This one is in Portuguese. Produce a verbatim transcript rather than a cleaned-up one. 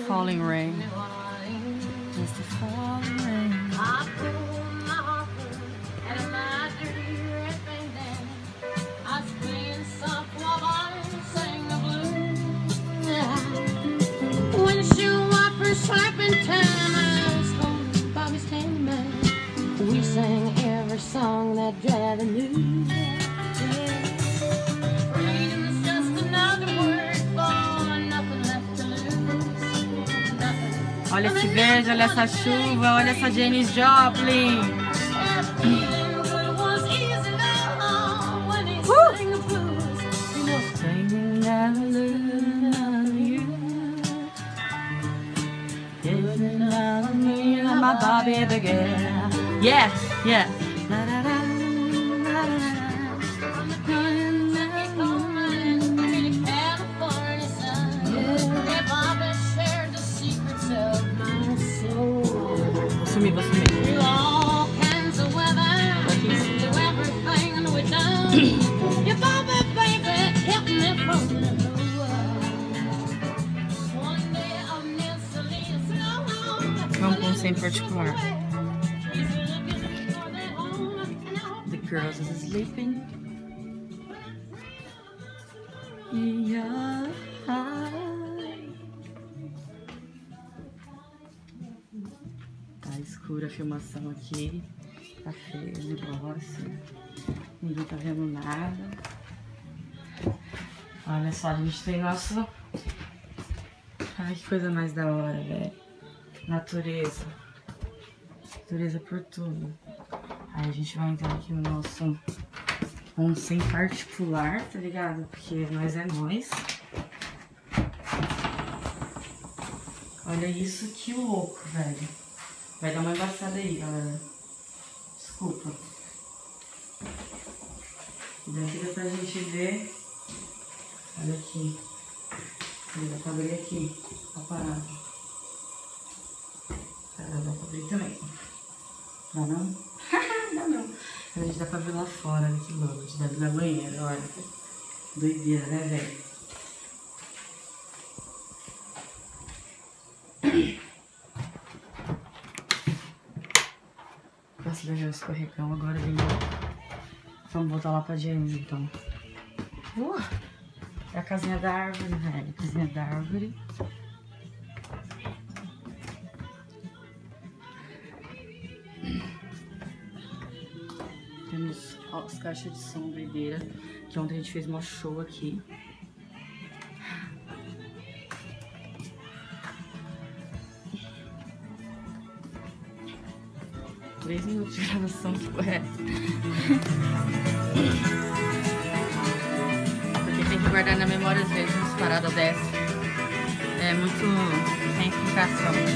falling rain. Just the falling rain. I pulled my harper out of my dirty red bandana. I was playing soft while I sang the blues. Windshield wipers slapping time. I was holding Bobby's handbag. We sang every song that Daddy knew. Freedom's just another word for nothing left to lose. Nothing. Olha esse verde, olha essa chuva, olha essa Janis Joplin. My Bobby the girl. Yeah, yeah. Vou sumir, vou sumir. Vamos com um sem particular. The girls is sleeping. Yeah. Tá escura a filmação aqui. Tá feio o negócio. Ninguém tá vendo nada. Olha só, a gente tem nosso... Ai, que coisa mais da hora, velho. Natureza. Natureza por tudo. Aí a gente vai entrar aqui no nosso onsen particular, tá ligado? Porque nós é nós. Olha isso, que louco, velho. Vai dar uma embaçada aí, galera. Desculpa. Daqui dá pra gente ver. Olha aqui. Dá pra abrir aqui a parada. Dá pra abrir também. Dá não? Dá não. A gente dá pra ver lá fora, olha que louco. A gente dá pra ver na banheira, olha. Doideira, né, velho? Nossa, deu um escorregão, agora vem. Vamos voltar lá pra James, então. Uh, é a casinha da árvore, velho. Casinha da árvore. Temos as caixas de som doideira, que ontem a gente fez um show aqui. Três minutos de gravação, que correto. Porque tem que guardar na memória às vezes umas paradas dessas. É muito sem explicação.